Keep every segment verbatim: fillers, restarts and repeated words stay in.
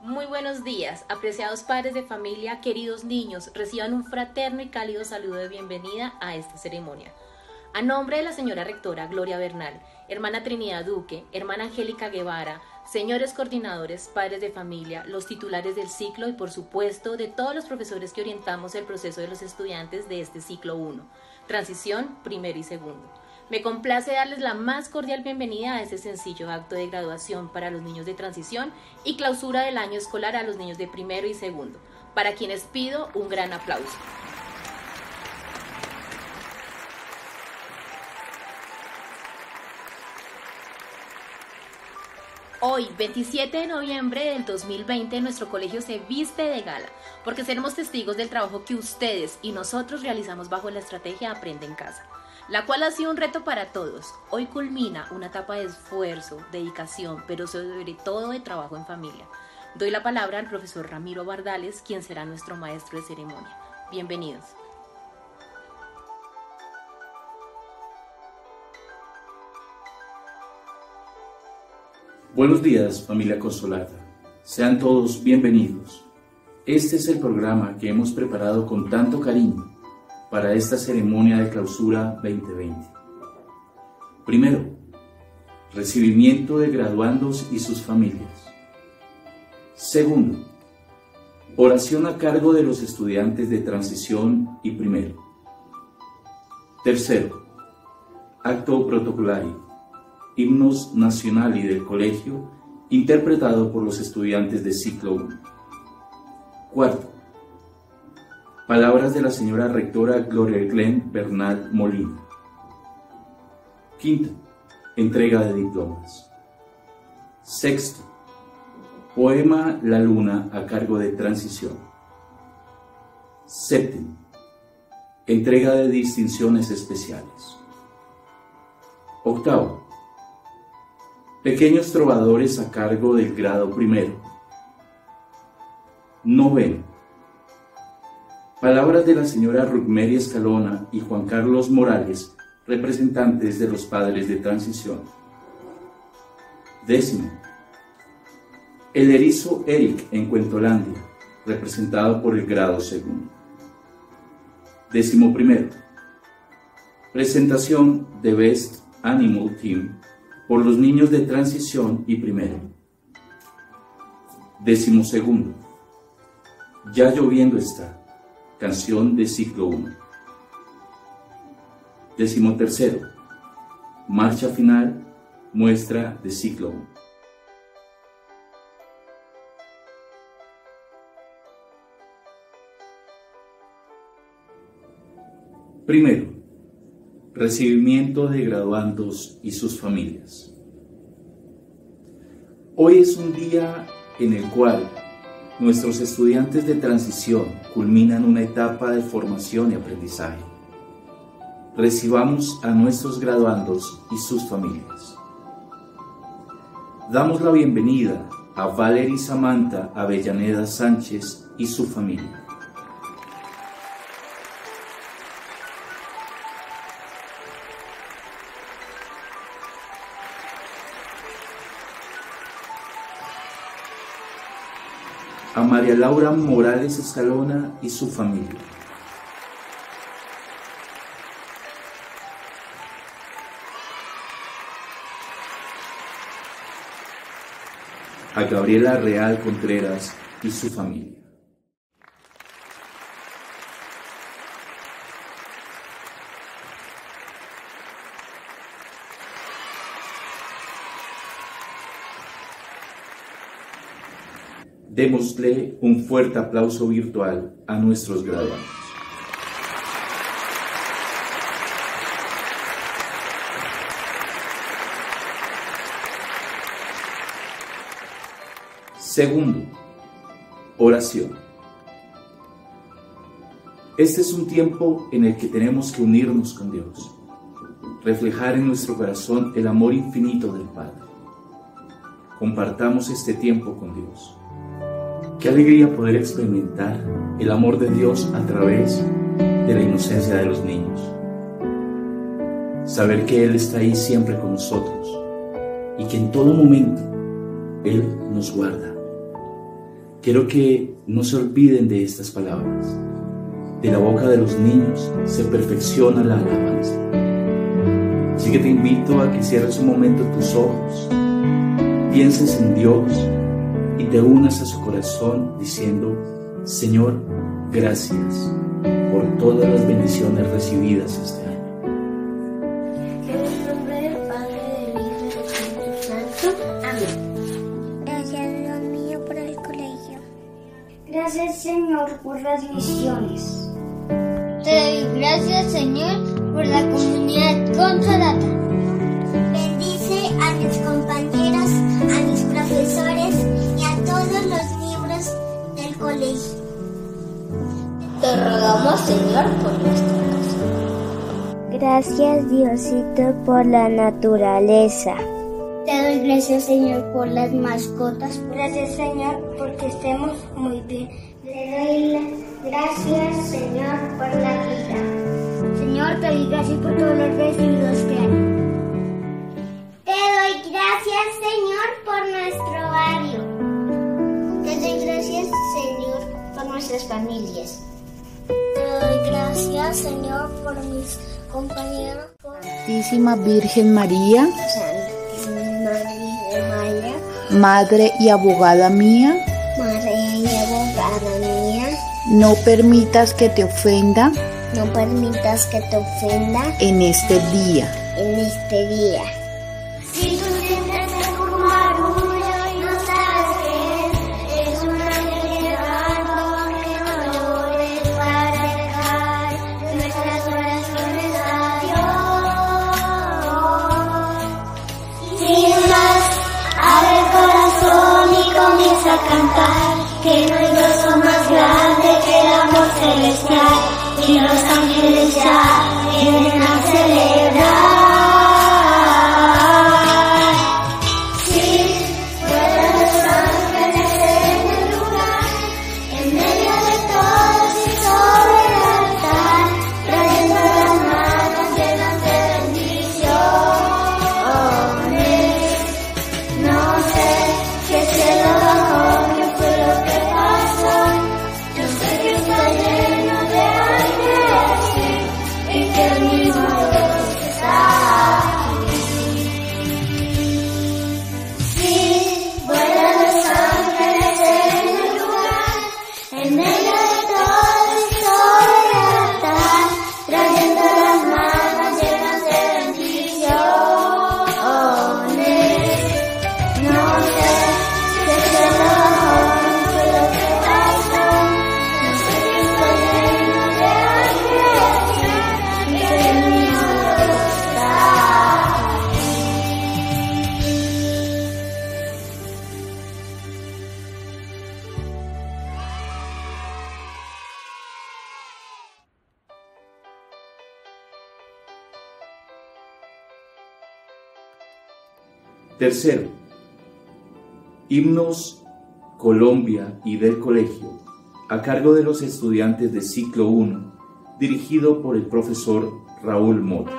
Muy buenos días, apreciados padres de familia, queridos niños, reciban un fraterno y cálido saludo de bienvenida a esta ceremonia. A nombre de la señora rectora Gloria Bernal, hermana Trinidad Duque, hermana Angélica Guevara, señores coordinadores, padres de familia, los titulares del ciclo y por supuesto de todos los profesores que orientamos el proceso de los estudiantes de este ciclo uno, transición primero y segundo. Me complace darles la más cordial bienvenida a este sencillo acto de graduación para los niños de transición y clausura del año escolar a los niños de primero y segundo, para quienes pido un gran aplauso. Hoy, veintisiete de noviembre del dos mil veinte, nuestro colegio se viste de gala, porque seremos testigos del trabajo que ustedes y nosotros realizamos bajo la estrategia Aprende en Casa, la cual ha sido un reto para todos. Hoy culmina una etapa de esfuerzo, dedicación, pero sobre todo de trabajo en familia. Doy la palabra al profesor Ramiro Bardales, quien será nuestro maestro de ceremonia. Bienvenidos. Buenos días, familia Consolata. Sean todos bienvenidos. Este es el programa que hemos preparado con tanto cariño para esta ceremonia de clausura veinte veinte. Primero, recibimiento de graduandos y sus familias. Segundo, oración a cargo de los estudiantes de transición y primero. Tercero, acto protocolario. Himnos nacional y del colegio, interpretado por los estudiantes de ciclo uno. Cuarto, palabras de la señora rectora Gloria Glenn Bernal Molina. Quinto, entrega de diplomas. Sexto, poema La Luna a cargo de transición. Séptimo, entrega de distinciones especiales. Octavo, pequeños trovadores a cargo del grado primero. Noveno, palabras de la señora Rugmeri Escalona y Juan Carlos Morales, representantes de los padres de transición. Décimo, el erizo Eric en Cuentolandia, representado por el grado segundo. Décimo primero, presentación de Best Animal Team por los niños de transición y primero. Décimo segundo, Ya lloviendo está, canción de ciclo uno. Décimo tercero, marcha final, muestra de ciclo uno. Primero, recibimiento de graduandos y sus familias. Hoy es un día en el cual nuestros estudiantes de transición culminan una etapa de formación y aprendizaje. Recibamos a nuestros graduandos y sus familias. Damos la bienvenida a Valery Samantha Avellaneda Sánchez y su familia. A María Laura Morales Escalona y su familia. A Gabriela Real Contreras y su familia. Démosle un fuerte aplauso virtual a nuestros graduados. Segundo, oración. Este es un tiempo en el que tenemos que unirnos con Dios, reflejar en nuestro corazón el amor infinito del Padre. Compartamos este tiempo con Dios. Qué alegría poder experimentar el amor de Dios a través de la inocencia de los niños. Saber que Él está ahí siempre con nosotros y que en todo momento Él nos guarda. quiero que no se olviden de estas palabras. De la boca de los niños se perfecciona la alabanza. Así que te invito a que cierres un momento tus ojos, pienses en Dios y te unas a su corazón diciendo: Señor, gracias por todas las bendiciones recibidas este año. En el nombre del Padre, del Hijo y del Espíritu Santo. Amén. Gracias, Dios mío, por el colegio. Gracias, Señor, por las misiones. Te doy gracias, Señor, por la comunidad Consolata. Bendice a mis compañeros, a mis profesores y a todos los miembros del colegio. Te rogamos, Señor, por nuestra casa. Gracias, Diosito, por la naturaleza. Te doy gracias, Señor, por las mascotas. Gracias, Señor, porque estemos muy bien. Le doy gracias, Señor, por la vida. Señor, te doy gracias por todos los recibidos este año. Te doy gracias, Señor, por nuestro barrio. Te doy gracias, Señor, por nuestras familias. Te doy gracias, Señor, por mis compañeros. Santísima Virgen María, Santísima Virgen María, Madre y abogada mía, Madre y abogada mía, no permitas que te ofenda no permitas que te ofenda en este día. en este día. Si tú sientes algún barullo y no sabes qué es, es un ángel llegando, que no llores para dejar nuestras oraciones a Dios. Sin más, abre el corazón y comienza a cantar, que no hay gozo más grande que el amor celestial, y los ángeles ya vienen a celebrar. Tercero, himnos Colombia y del colegio, a cargo de los estudiantes de ciclo uno, dirigido por el profesor Raúl Mota.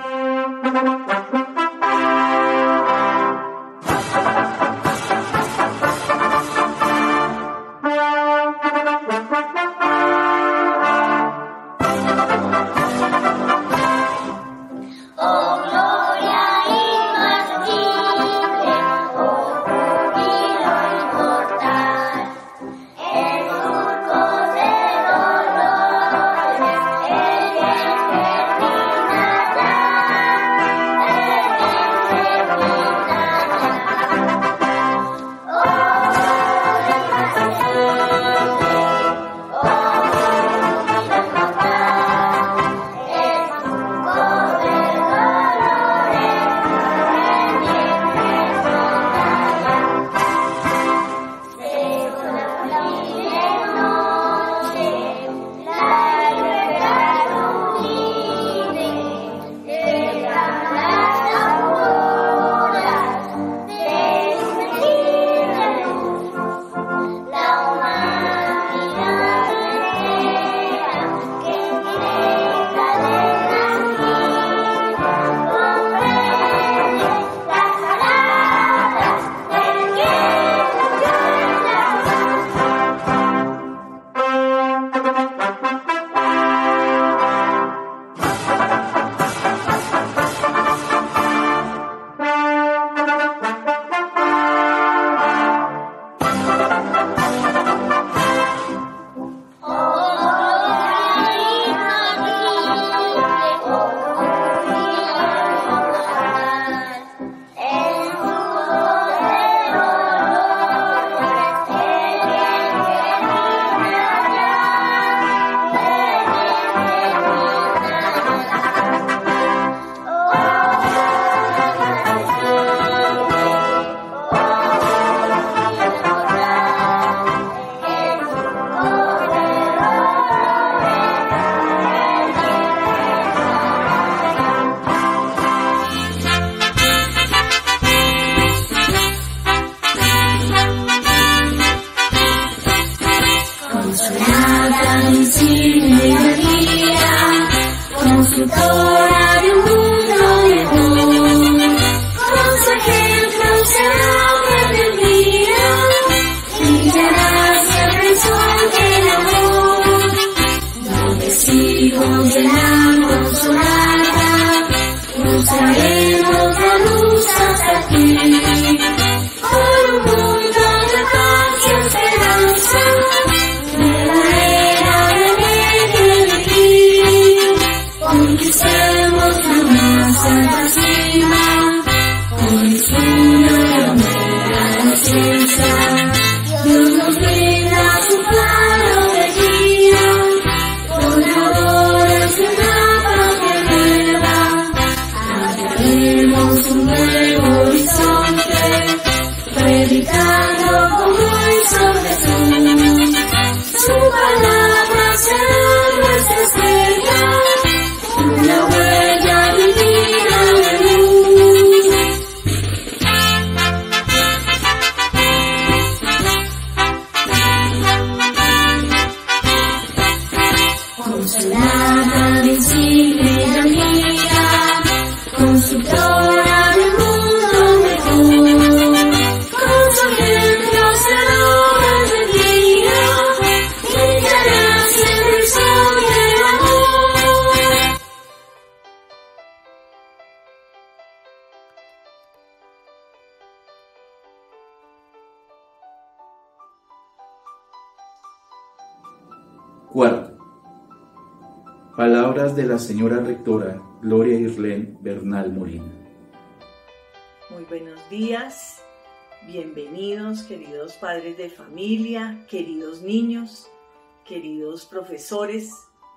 Cuarto, palabras de la señora rectora Gloria Irlén Bernal Molina. Muy buenos días, bienvenidos queridos padres de familia, queridos niños, queridos profesores,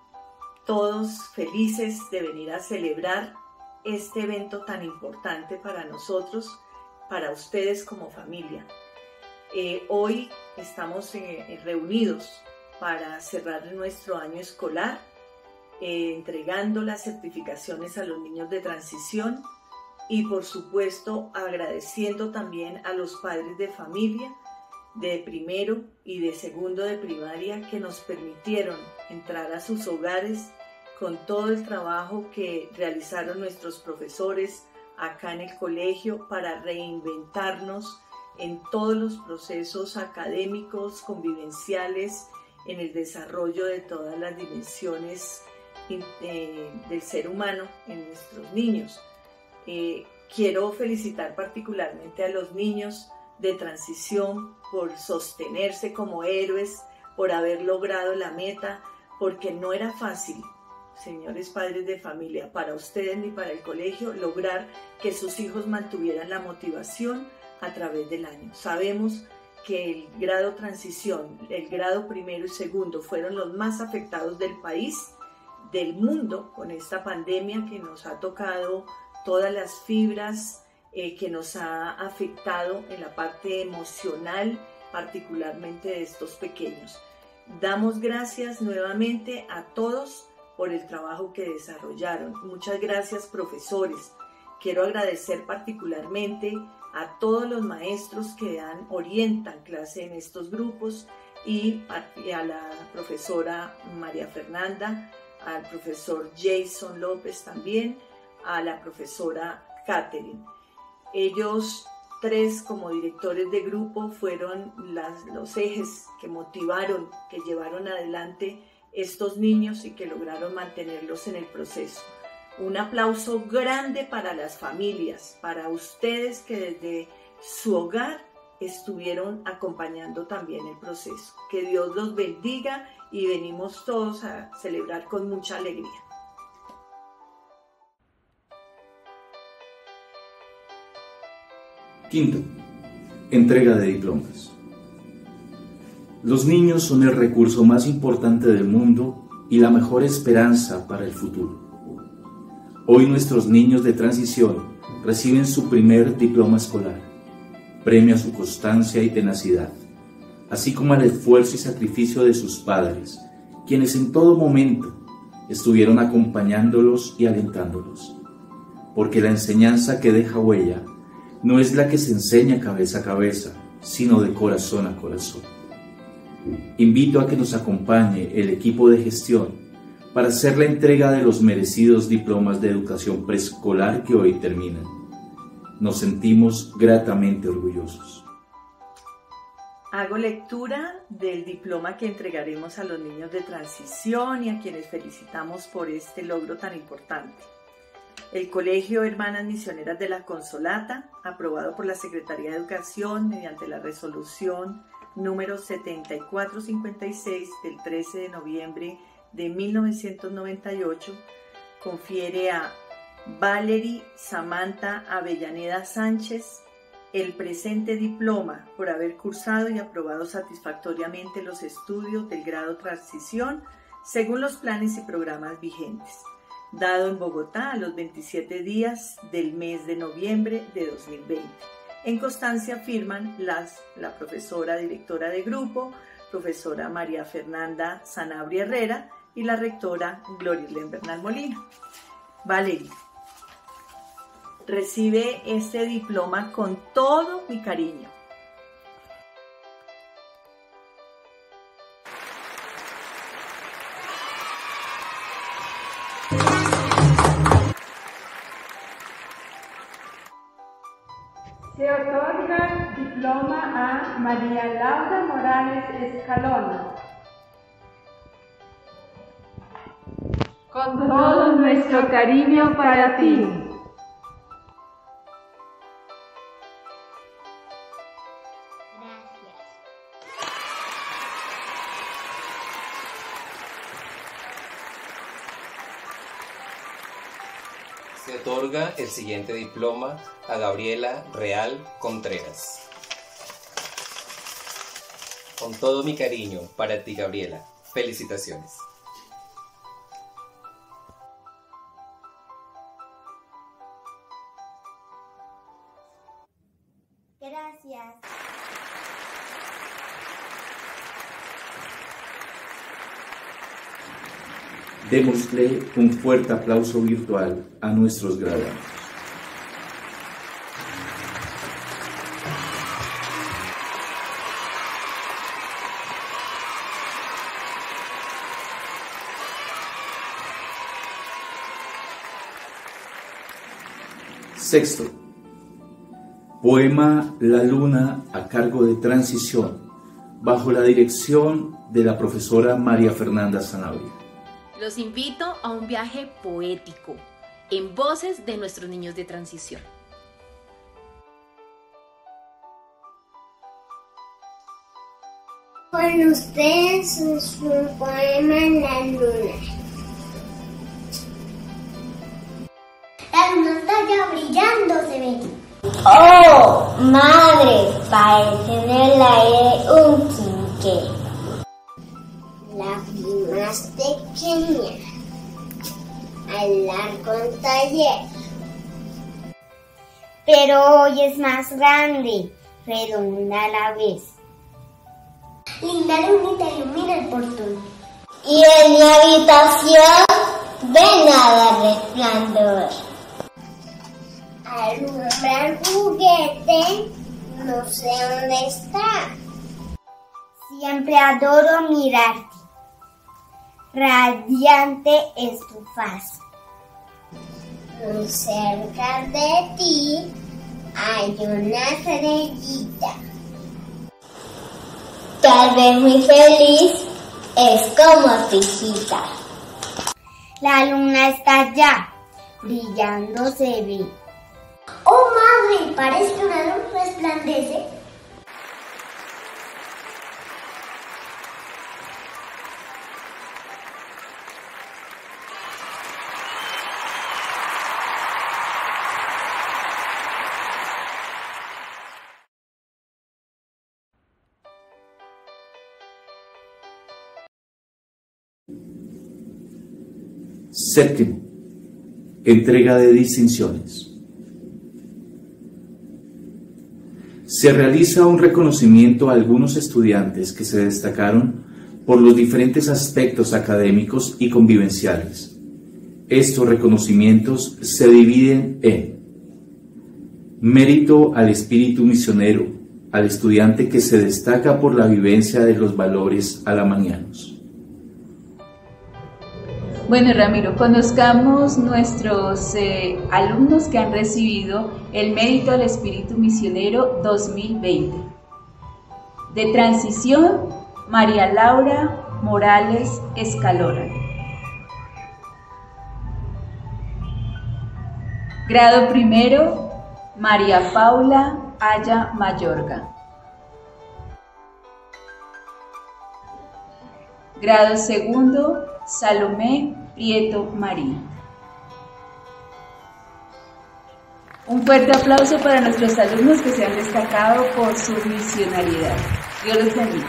todos felices de venir a celebrar este evento tan importante para nosotros, para ustedes como familia. Eh, hoy estamos eh, reunidos para cerrar nuestro año escolar, eh, entregando las certificaciones a los niños de transición y por supuesto agradeciendo también a los padres de familia de primero y de segundo de primaria que nos permitieron entrar a sus hogares con todo el trabajo que realizaron nuestros profesores acá en el colegio para reinventarnos en todos los procesos académicos, convivenciales, en el desarrollo de todas las dimensiones eh, del ser humano en nuestros niños. Eh, quiero felicitar particularmente a los niños de transición por sostenerse como héroes, por haber logrado la meta, porque no era fácil, señores padres de familia, para ustedes ni para el colegio, lograr que sus hijos mantuvieran la motivación a través del año. Sabemos que el grado transición, el grado primero y segundo fueron los más afectados del país, del mundo, con esta pandemia que nos ha tocado todas las fibras, eh, que nos ha afectado en la parte emocional, particularmente de estos pequeños. Damos gracias nuevamente a todos por el trabajo que desarrollaron. Muchas gracias, profesores. Quiero agradecer particularmente a todos los maestros que dan, orientan clase en estos grupos y a la profesora María Fernanda, al profesor Jason López también, a la profesora Catherine. Ellos tres como directores de grupo fueron las, los ejes que motivaron, que llevaron adelante estos niños y que lograron mantenerlos en el proceso. Un aplauso grande para las familias, para ustedes que desde su hogar estuvieron acompañando también el proceso. Que Dios los bendiga y venimos todos a celebrar con mucha alegría. Quinto, entrega de diplomas. Los niños son el recurso más importante del mundo y la mejor esperanza para el futuro. Hoy nuestros niños de transición reciben su primer diploma escolar, premio a su constancia y tenacidad, así como al esfuerzo y sacrificio de sus padres, quienes en todo momento estuvieron acompañándolos y alentándolos, porque la enseñanza que deja huella no es la que se enseña cabeza a cabeza, sino de corazón a corazón. Invito a que nos acompañe el equipo de gestión para hacer la entrega de los merecidos diplomas de educación preescolar que hoy terminan. Nos sentimos gratamente orgullosos. Hago lectura del diploma que entregaremos a los niños de transición y a quienes felicitamos por este logro tan importante. El Colegio Hermanas Misioneras de la Consolata, aprobado por la Secretaría de Educación mediante la resolución número setenta y cuatro cincuenta y seis del trece de noviembre de mil novecientos noventa y ocho, confiere a Valery Samantha Avellaneda Sánchez el presente diploma por haber cursado y aprobado satisfactoriamente los estudios del grado transición según los planes y programas vigentes, dado en Bogotá a los veintisiete días del mes de noviembre de dos mil veinte. En constancia firman las, la profesora directora de grupo, profesora María Fernanda Sanabria Herrera, y la rectora Gloria Irlén Bernal Molina. Valery, recibe este diploma con todo mi cariño. Se otorga diploma a María Laura Morales Escalona. Con todo nuestro cariño para ti. Se otorga el siguiente diploma a Gabriela Real Contreras. Con todo mi cariño para ti, Gabriela. Felicitaciones. Gracias. Démosle un fuerte aplauso virtual a nuestros graduados. Sexto, poema La Luna a cargo de Transición, bajo la dirección de la profesora María Fernanda Sanabria. Los invito a un viaje poético, en voces de nuestros niños de transición. Con ustedes es un poema La Luna. La luna está ya brillando, se ve. ¡Oh, madre! Parece en el aire un quinqué. La vi más pequeña, al largo un taller. Pero hoy es más grande, redonda a la vez. Linda lunita ilumina el portón. Y en mi habitación ven nada resplandor. Alumbra el juguete, no sé dónde está. Siempre adoro mirarte. Radiante es tu faz. Muy cerca de ti hay una estrellita. Tal vez muy feliz es como tu hijita. La luna está allá, brillando se ve. ¡Oh, madre! Parece que una luz resplandece. Séptimo, entrega de distinciones. Se realiza un reconocimiento a algunos estudiantes que se destacaron por los diferentes aspectos académicos y convivenciales. Estos reconocimientos se dividen en mérito al espíritu misionero, al estudiante que se destaca por la vivencia de los valores alamanianos. Bueno, Ramiro, conozcamos nuestros eh, alumnos que han recibido el Mérito al Espíritu Misionero dos mil veinte. De Transición, María Laura Morales Escalona. Grado primero, María Paula Aya Mayorga. Grado segundo, Salomé Prieto María. Un fuerte aplauso para nuestros alumnos que se han destacado por su misionalidad. Dios los bendiga.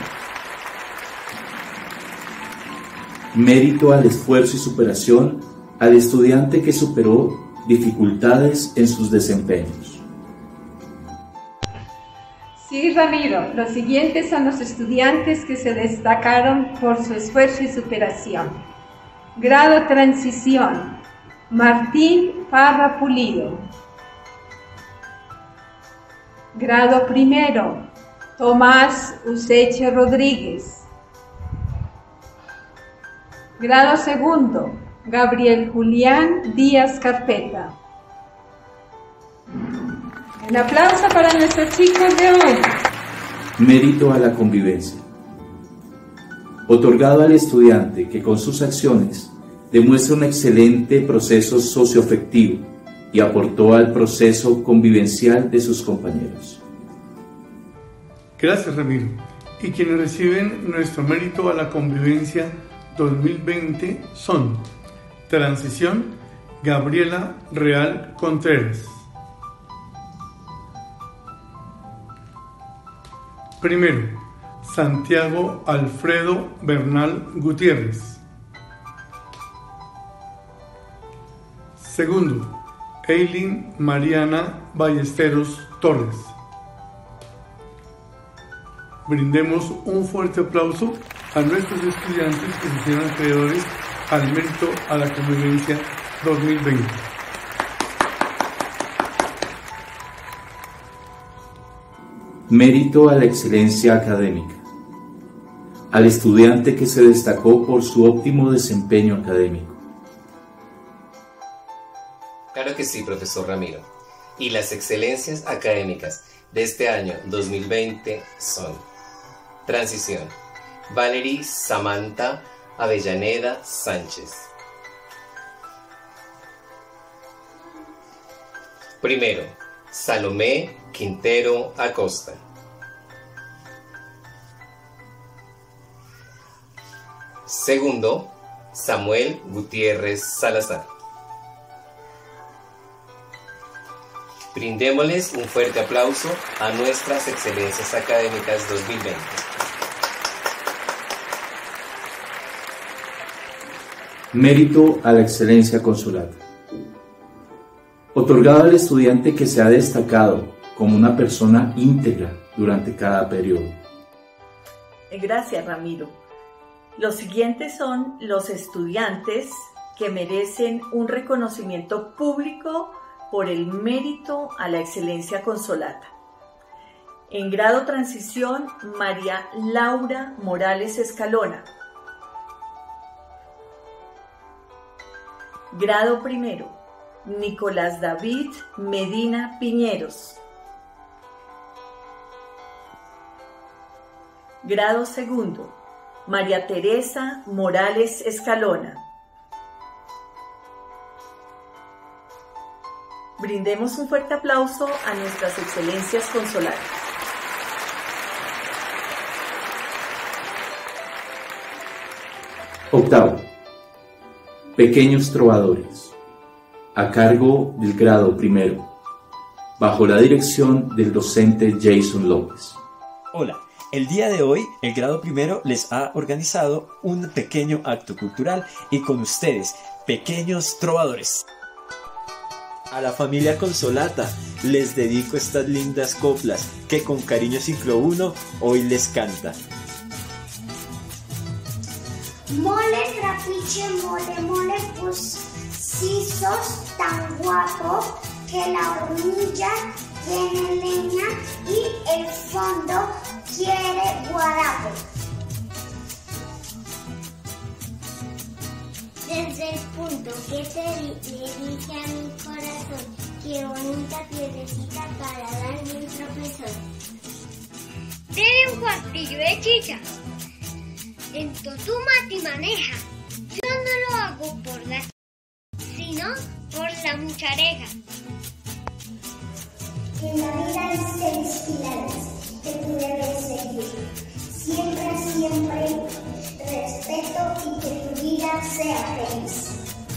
Mérito al esfuerzo y superación al estudiante que superó dificultades en sus desempeños. Sí, Ramiro, los siguientes son los estudiantes que se destacaron por su esfuerzo y superación. Grado Transición, Martín Parra Pulido. Grado primero, Tomás Useche Rodríguez. Grado segundo, Gabriel Julián Díaz Carpeta. Un aplauso para nuestros chicos de hoy. Mérito a la convivencia. Otorgado al estudiante que con sus acciones demuestra un excelente proceso socioafectivo y aportó al proceso convivencial de sus compañeros. Gracias, Ramiro. Y quienes reciben nuestro Mérito a la Convivencia dos mil veinte son Transición, Gabriela Real Contreras. Primero, Santiago Alfredo Bernal Gutiérrez. Segundo, Eileen Mariana Ballesteros Torres. Brindemos un fuerte aplauso a nuestros estudiantes que se hicieron acreedores al mérito a la convivencia dos mil veinte. Mérito a la excelencia académica. Al estudiante que se destacó por su óptimo desempeño académico. Claro que sí, profesor Ramiro. Y las excelencias académicas de este año dos mil veinte son: Transición, Valerie Samantha Avellaneda Sánchez. Primero, Salomé Quintero Acosta. Segundo, Samuel Gutiérrez Salazar. Brindémosles un fuerte aplauso a nuestras excelencias académicas dos mil veinte. Mérito a la excelencia consolata. Otorgado al estudiante que se ha destacado como una persona íntegra durante cada periodo. Gracias, Ramiro. Los siguientes son los estudiantes que merecen un reconocimiento público por el mérito a la excelencia consolata. En grado transición, María Laura Morales Escalona. Grado primero, Nicolás David Medina Piñeros. Grado segundo, María Teresa Morales Escalona. Brindemos un fuerte aplauso a nuestras excelencias consolares. Octavo, Pequeños Trovadores, a cargo del grado primero, bajo la dirección del docente Jason López. Hola, el día de hoy el grado primero les ha organizado un pequeño acto cultural y con ustedes, Pequeños Trovadores. A la familia Consolata les dedico estas lindas coplas que con cariño ciclo uno hoy les canta. Mole, trapiche, mole, mole, pues si sos tan guapo que la hornilla tiene leña y el fondo quiere guarapo. Desde el punto que te di, le dije a mi corazón, qué bonita piedrecita para darme un tropezón. Debe un cuartillo de chicha. En Totuma te maneja. Yo no lo hago por la sino por la muchareja. En la vida hay seis pilares que tú debes seguir. Siempre, siempre respeto y que tu vida sea feliz.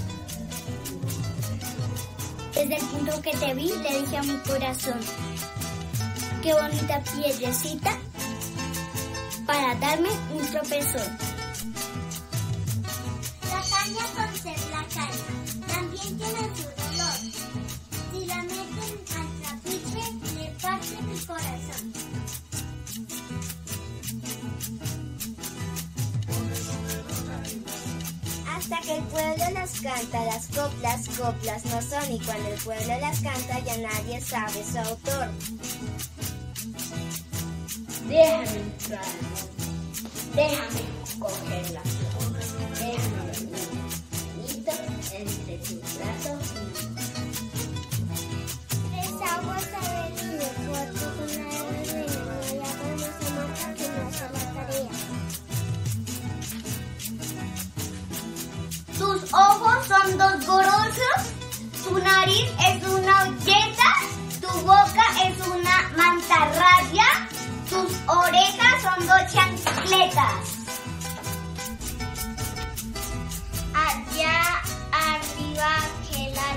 Desde el punto que te vi, le dije a mi corazón, qué bonita piedrecita para darme un tropezón. La caña con ser la caña también tiene su dolor. Si la meten al trapiche, le parte mi corazón. Hasta que el pueblo las canta, las coplas, coplas no son, y cuando el pueblo las canta ya nadie sabe su autor. Déjame entrar, déjame coger la flor, déjame dormir bonito entre tus brazos. Tres aguas a venir, cuatro con la bebé, no la vamos a matar que no hace la tarea. Tus ojos son dos gorosos, tu nariz es una olleta, tu boca es una mantarraya, tus orejas son dos chancletas. Allá arriba que la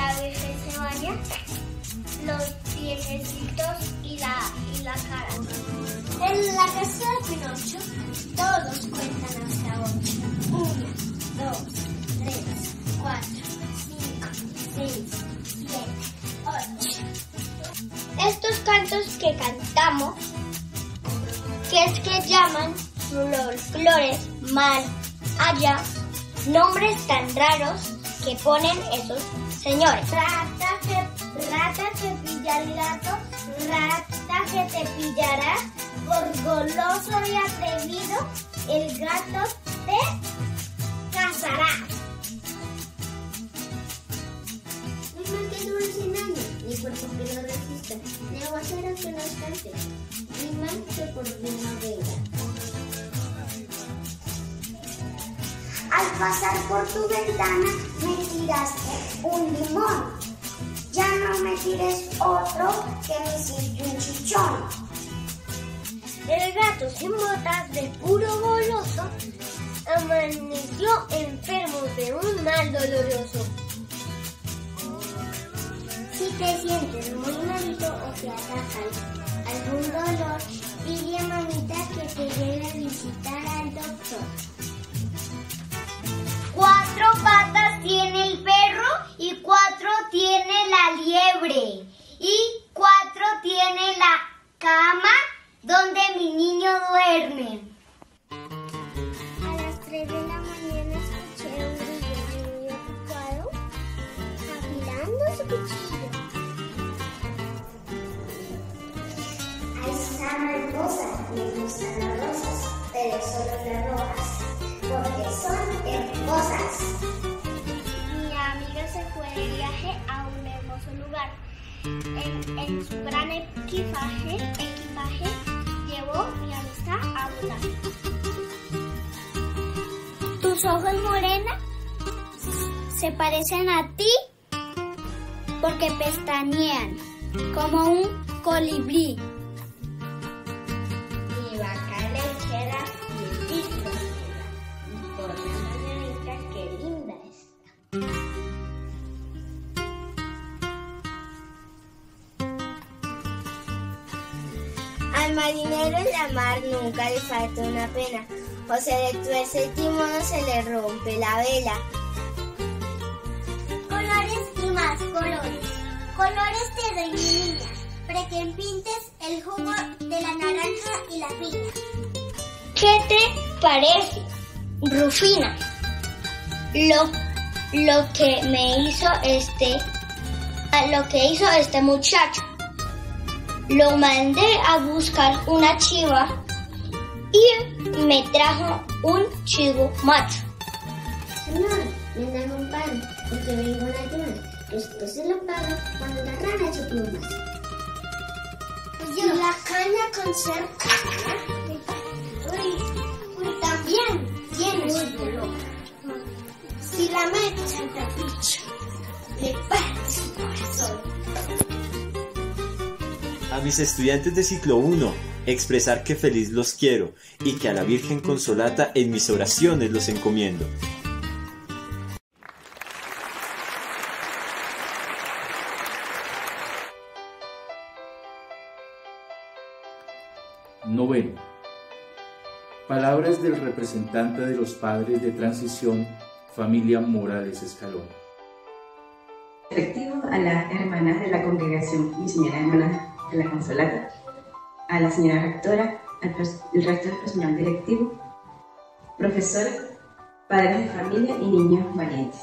la Virgen se baña los piececitos y la, y la cara. En la casa de Pinocho todos cuentan hasta ocho. Uno, dos, tres, cuatro, cinco, seis, siete, ocho. Estos cantos que cantamos, que es que llaman flores, mal, allá, nombres tan raros que ponen esos señores. Rata que, rata que pilla el gato, rata que te pillará, por goloso y atrevido, el gato te cazará. Mi mal que dure cien años, mi cuerpo que no resista, mi aguacero que no escante, mi mal que por bien no venga. Al pasar por tu ventana me tiraste un limón. Ya no me tires otro que me hiciste un chichón. El gato sin botas de puro goloso amaneció enfermo de un mal doloroso. Si te sientes muy malito o te ataca algún dolor, dile a mamita que te lleve a visitar al doctor. Cuatro patas tiene el perro y cuatro tiene la liebre. Y cuatro tiene la cama donde mi niño duerme. A las tres de la mañana escuché un grillo muy ocupado afilando su cuchillo. Ay, Susana mariposa, me gustan las rosas, pero solo las rojas, porque son hermosas. Mi amiga se fue de viaje a un hermoso lugar. En, en su gran equipaje, equipaje llevó mi amistad a volar. Tus ojos morenas se parecen a ti porque pestañean como un colibrí. Mi vaca lechera y listo. Por la mañanita, qué linda está. Al marinero en la mar nunca le falta una pena, o se le tuerce el timón o se le rompe la vela. Colores y más colores. Colores te doy, mi niña, para que pintes el jugo de la naranja y la piña. ¿Qué te parece, Rufina? Lo, lo que me hizo este, lo que hizo este muchacho. Lo mandé a buscar una chiva y me trajo un chivo macho. Señor, me dan un pan porque vengo a ayunar. Después se lo pago cuando la rana eche plumas. ¿Y la caña con ser caña? Uy, uy, también tiene su dolor. Si la metes en capricho, le parte su corazón. A mis estudiantes de ciclo uno, expresar que feliz los quiero y que a la Virgen Consolata en mis oraciones los encomiendo. Noveno. Palabras del representante de los padres de transición, familia Morales Escalón. Efectivo a las hermanas de la congregación, mi señora hermana de la Consolata, a la señora rectora, al el resto del personal directivo, profesores, padres de familia y niños valientes.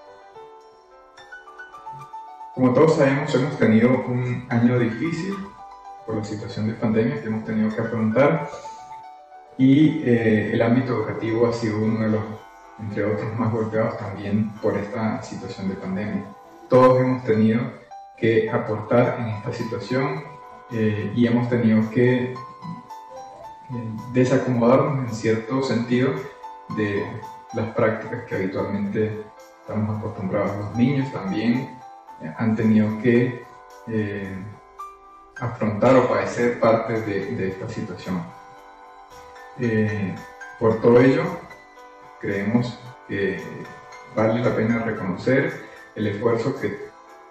Como todos sabemos, hemos tenido un año difícil por la situación de pandemia que hemos tenido que afrontar y eh, el ámbito educativo ha sido uno de los, entre otros, más golpeados también por esta situación de pandemia. Todos hemos tenido que aportar en esta situación eh, y hemos tenido que eh, desacomodarnos en cierto sentido de las prácticas que habitualmente estamos acostumbrados. Los niños también eh, han tenido que eh, afrontar o padecer parte de, de esta situación. Eh, por todo ello, creemos que vale la pena reconocer el esfuerzo que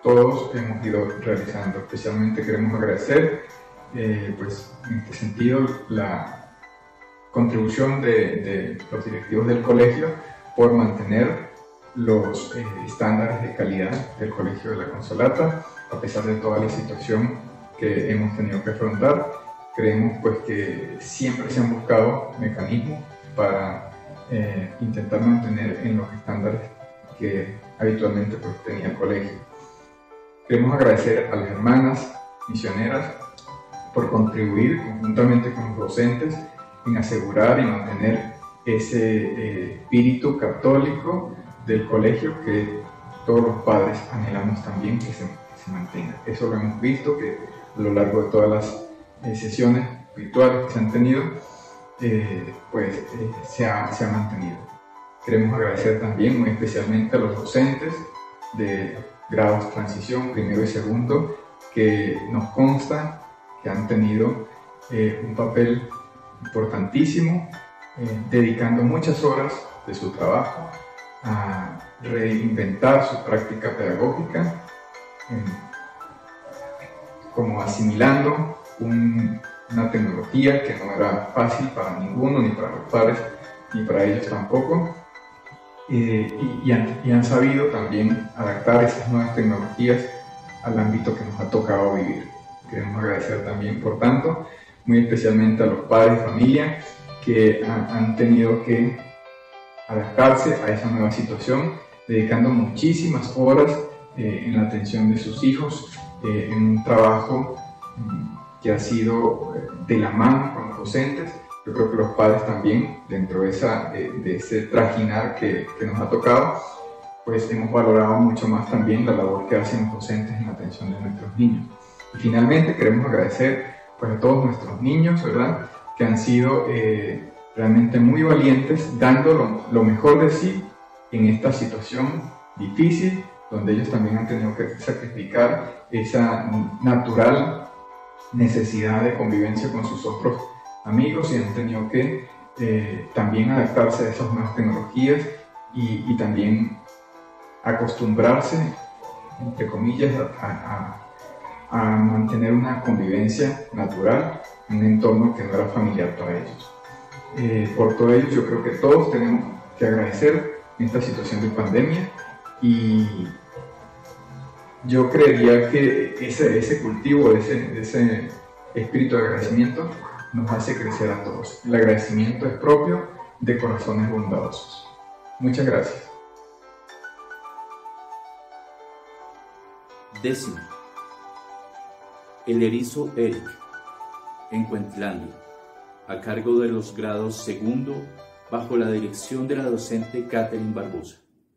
todos hemos ido realizando. Especialmente queremos agradecer eh, pues, en este sentido la contribución de, de los directivos del colegio por mantener los eh, estándares de calidad del Colegio de la Consolata, a pesar de toda la situación que hemos tenido que afrontar. Creemos pues, que siempre se han buscado mecanismos para eh, intentar mantener en los estándares que habitualmente pues, tenía el colegio. Queremos agradecer a las hermanas misioneras por contribuir conjuntamente con los docentes en asegurar y mantener ese eh, espíritu católico del colegio que todos los padres anhelamos también que se, que se mantenga. Eso lo hemos visto que a lo largo de todas las eh, sesiones virtuales que se han tenido, eh, pues eh, se, ha, se ha mantenido. Queremos agradecer también muy especialmente a los docentes de grados transición, primero y segundo, que nos consta que han tenido eh, un papel importantísimo, eh, dedicando muchas horas de su trabajo a reinventar su práctica pedagógica, eh, como asimilando un, una tecnología que no era fácil para ninguno, ni para los padres, ni para ellos tampoco, eh, y, y, han, y han sabido también adaptar esas nuevas tecnologías al ámbito que nos ha tocado vivir. Queremos agradecer también, por tanto, muy especialmente a los padres de familia que han, han tenido que adaptarse a esa nueva situación, dedicando muchísimas horas eh, en la atención de sus hijos, eh, en un trabajo mm, que ha sido de la mano con los docentes. Yo creo que los padres también, dentro de, esa, de, de ese trajinar que, que nos ha tocado, pues hemos valorado mucho más también la labor que hacen los docentes en la atención de nuestros niños. Y finalmente queremos agradecer pues, a todos nuestros niños, ¿verdad?, que han sido eh, realmente muy valientes, dando lo, lo mejor de sí en esta situación difícil, donde ellos también han tenido que sacrificar esa natural necesidad de convivencia con sus otros amigos y han tenido que eh, también adaptarse a esas nuevas tecnologías y, y también acostumbrarse, entre comillas, a, a, a mantener una convivencia natural en un entorno que no era familiar para ellos. Eh, por todo ello, yo creo que todos tenemos que agradecer esta situación de pandemia y yo creería que ese, ese cultivo, ese, ese espíritu de agradecimiento nos hace crecer a todos. El agradecimiento es propio de corazones bondadosos. Muchas gracias. Décimo. El erizo Eric, en Cuentilandia, a cargo de los grados segundo, bajo la dirección de la docente Catherine Barbosa.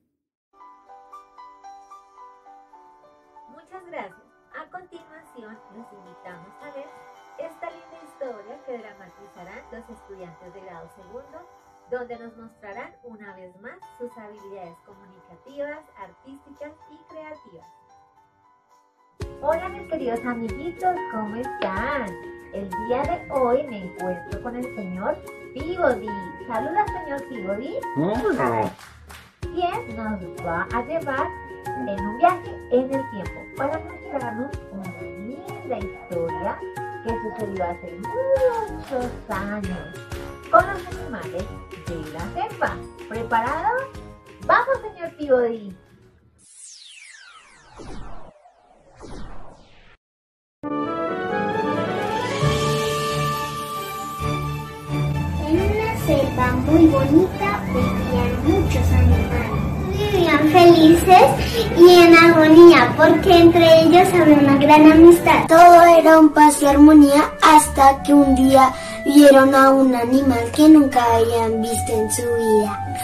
Muchas gracias. A continuación, los invitamos a ver esta linda historia que dramatizarán los estudiantes de grado segundo, donde nos mostrarán una vez más sus habilidades comunicativas, artísticas y creativas. Hola mis queridos amiguitos, ¿cómo están? El día de hoy me encuentro con el señor Peabody. Saluda, señor Peabody. Hola. Quien nos va a llevar en un viaje en el tiempo para mostrarnos una linda historia que sucedió hace muchos años con los animales de la selva. ¿Preparados? ¡Vamos, señor Peabody! Selva muy bonita, vivían muchos animales. Vivían felices y en armonía, porque entre ellos había una gran amistad. Todo era un paz y armonía hasta que un día vieron a un animal que nunca habían visto en su vida.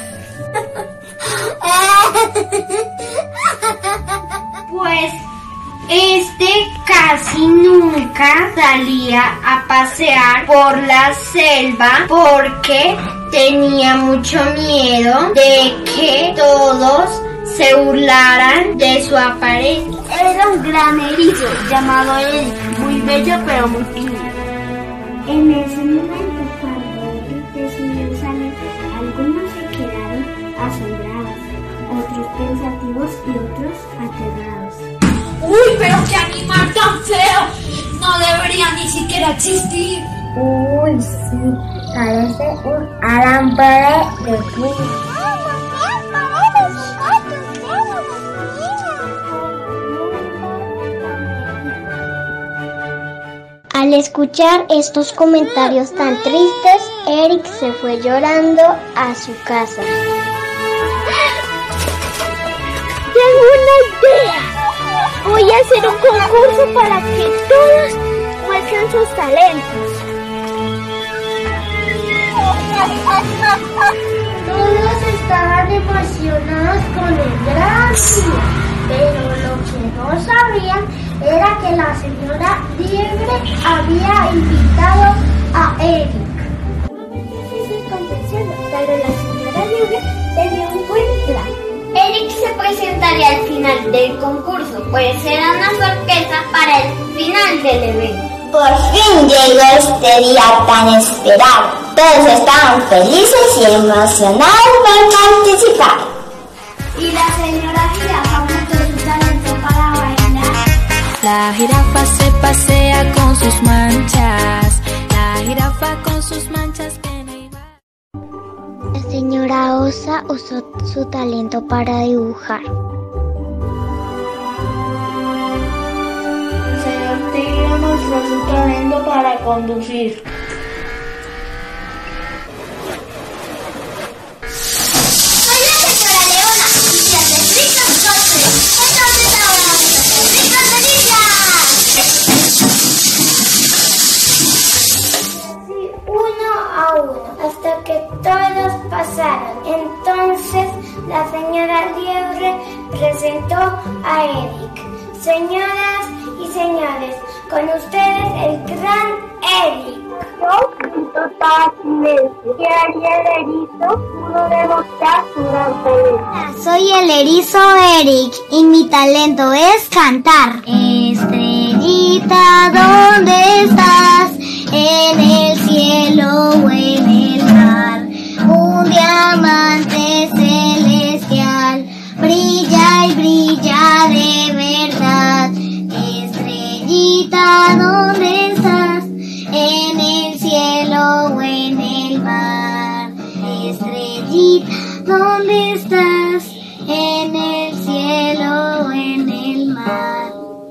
Pues este casi nunca salía a pasear por la selva porque tenía mucho miedo de que todos se burlaran de su apariencia. Era un gran erizo llamado Eric, muy bello pero muy tímido. En ese momento, cuando Eric decidió salir, algunos se quedaron asombrados, otros pensativos y otros aterrados. pero qué animal tan feo. No debería ni siquiera existir. Uy, sí, parece un alambre de púa. Al escuchar estos comentarios tan tristes, Eric se fue llorando a su casa. ¡Tengo una idea! Voy a hacer un concurso para que todos muestren sus talentos. Todos estaban emocionados con el gran día, pero lo que no sabían era que la señora Liebre había invitado a Eric. Difícil convencerlo, pero la señora Liebre tenía un buen plan. Eric se presentaría al final del concurso, pues era una sorpresa para el final del evento. Por fin llegó este día tan esperado. Todos estaban felices y emocionados por participar. Y la señora Jirafa mostró su talento para bailar. La jirafa se pasea con sus manchas. La jirafa con sus manchas viene y va. La señora Osa usó su talento para dibujar. El señor Tigre mostró su talento para conducir. Soy la señora Leona y se hace ricas cosas. Entonces ahora vamos a hacer ricas delicias. Sí, uno a uno, hasta que todos pasaron. Entonces la señora Liebre presentó a Eric. Señoras y señores, con ustedes el gran Eric. Yo estaba silencio. ¿Qué haría el erizo? Pudo demostrar su gran talento. Soy el erizo Eric y mi talento es cantar. Estrellita, ¿dónde estás? En el cielo o en el mar. Un diamante celestial brilla y brilla de verdad. Estrellita, ¿dónde estás? En el cielo o en el mar. Estrellita, ¿dónde estás? En el cielo o en el mar.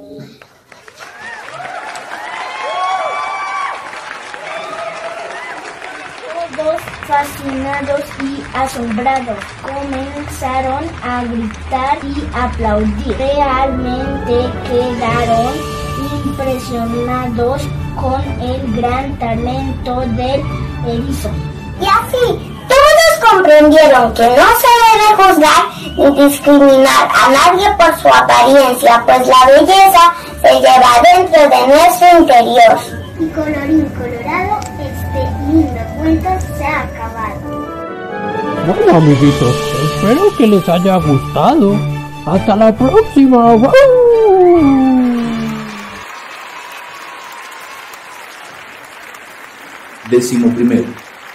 Todos fascinados y asombrados comenzaron a gritar y aplaudir. Realmente quedaron impresionados con el gran talento del erizo. Y así, todos comprendieron que no se debe juzgar ni discriminar a nadie por su apariencia, pues la belleza se lleva dentro de nuestro interior. Y colorín colorado, este lindo cuento se ha acabado. Bueno, amiguitos, espero que les haya gustado. Hasta la próxima. Décimo primero.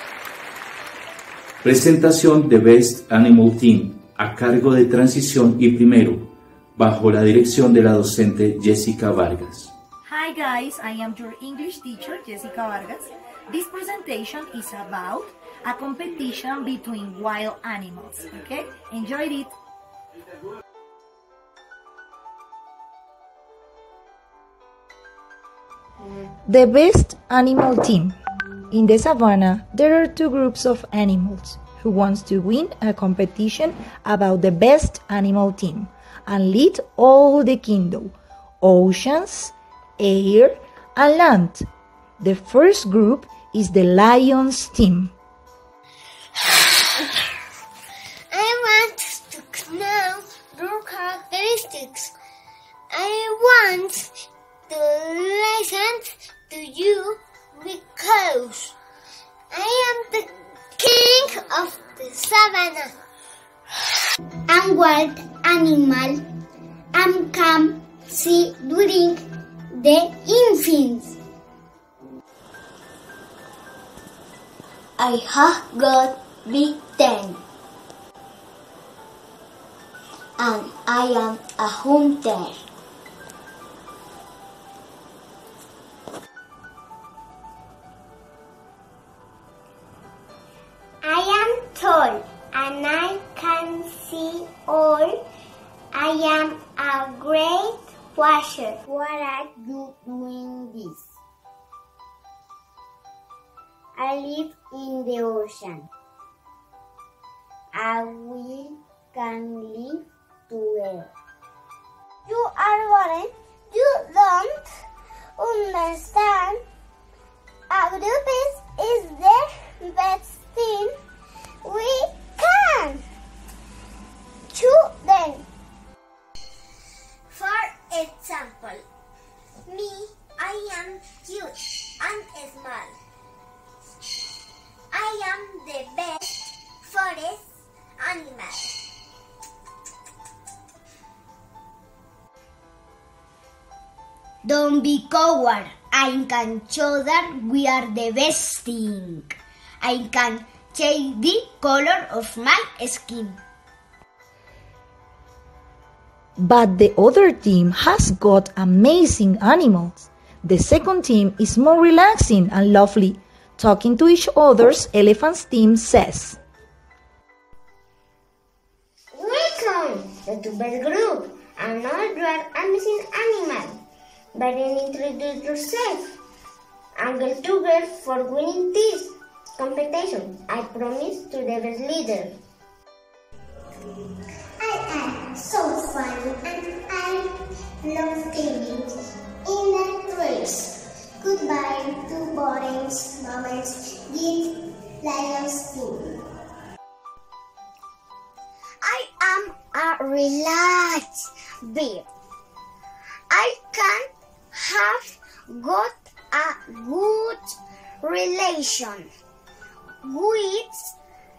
Presentación de Best Animal Team a cargo de Transición y Primero, bajo la dirección de la docente Jessica Vargas. Hi guys, I am your English teacher Jessica Vargas. This presentation is about a competition between wild animals. Okay, enjoy it. The Best Animal Team. In the savannah, there are two groups of animals who wants to win a competition about the best animal team and lead all the kingdom, oceans, air, and land. The first group is the lions team. I want to know your characteristics. I want to listen to you because I am the king of the savannah. I'm wild animal. I'm come see during the infants. I have got big ten. And I am a hunter. Washer, why are you doing this? I live in the ocean. I will can live together. You are worried. You don't understand. A group is, is the best thing we can. Children. For example, me, I am cute and small. I am the best forest animal. Don't be coward. I can show that we are the best thing. I can change the color of my skin. But the other team has got amazing animals. The second team is more relaxing and lovely. Talking to each other's elephants team says, Welcome to the best group. I know you are amazing animal. But then introduce yourself and get together for winning this competition. I promise to the best leader. I am so funny and I love gaming in the race. Goodbye to boring moments with Lion's team. I am a relaxed bear. I can have got a good relation with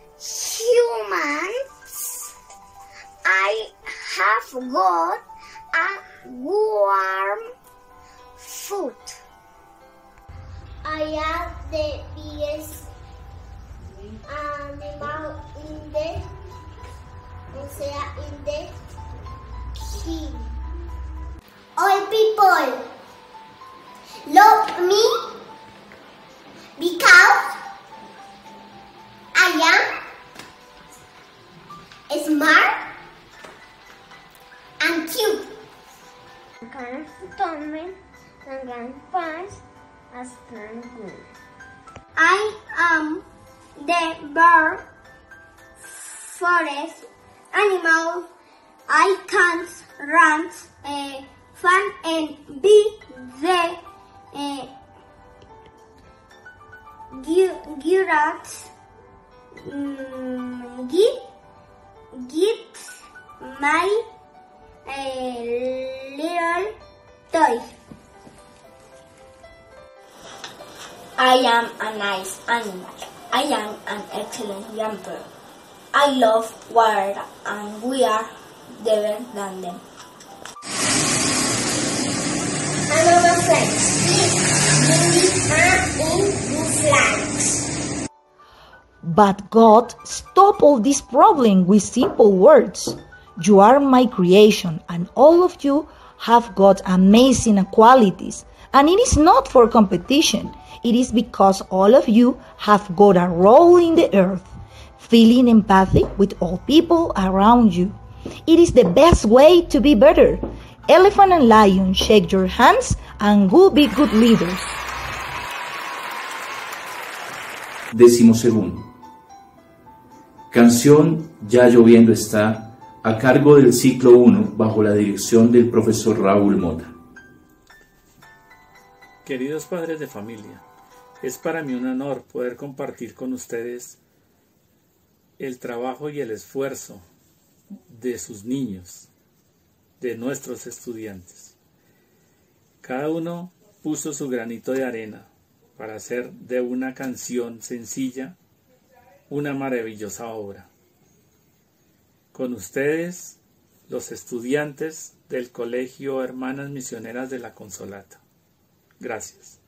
humans. I have got a warm food. I am the biggest animal in the, o sea, in the king. All people love me because I am smart and cute. I'm kind of determined and I'm fast as can go. I am the bird forest animal. I can run a fan and be the uh, giraffe. Mm, give, give my uh, little toy. I am a nice animal. I am an excellent jumper. I love water and we are better than them. Another friends, please bring me in your flags. But God stop all this problem with simple words. You are my creation and all of you have got amazing qualities. And it is not for competition. It is because all of you have got a role in the earth, feeling empathy with all people around you. It is the best way to be better. Elephant and lion, shake your hands and go be good leaders. Décimo segundo. Canción Ya lloviendo está, a cargo del ciclo uno, bajo la dirección del profesor Raúl Mota. Queridos padres de familia, es para mí un honor poder compartir con ustedes el trabajo y el esfuerzo de sus niños, de nuestros estudiantes. Cada uno puso su granito de arena para hacer de una canción sencilla una maravillosa obra. Con ustedes, los estudiantes del Colegio Hermanas Misioneras de la Consolata. Gracias.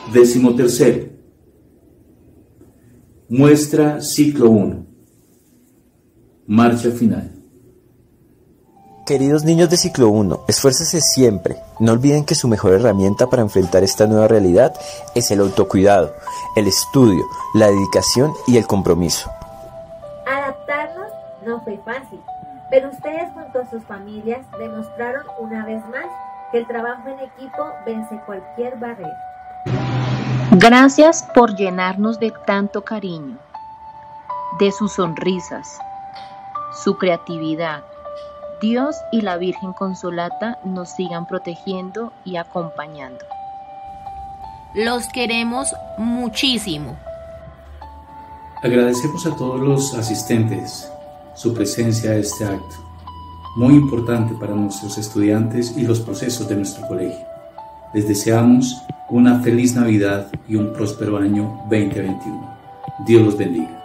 Décimo tercero. Muestra ciclo uno. Marcha final. Queridos niños de ciclo uno, esfuércense siempre. No olviden que su mejor herramienta para enfrentar esta nueva realidad es el autocuidado, el estudio, la dedicación y el compromiso. Adaptarnos no fue fácil, pero ustedes junto a sus familias demostraron una vez más que el trabajo en equipo vence cualquier barrera. Gracias por llenarnos de tanto cariño, de sus sonrisas, su creatividad. Dios y la Virgen Consolata nos sigan protegiendo y acompañando. Los queremos muchísimo. Agradecemos a todos los asistentes su presencia a este acto, muy importante para nuestros estudiantes y los procesos de nuestro colegio. Les deseamos una feliz Navidad y un próspero año veinte veintiuno. Dios los bendiga.